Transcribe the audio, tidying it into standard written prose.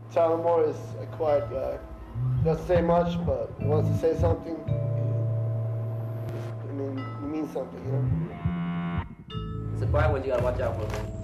Tyler Moore is a quiet guy. Doesn't say much, but he wants to say something. I mean, it means something, you know? It's a quiet one you gotta watch out for, man.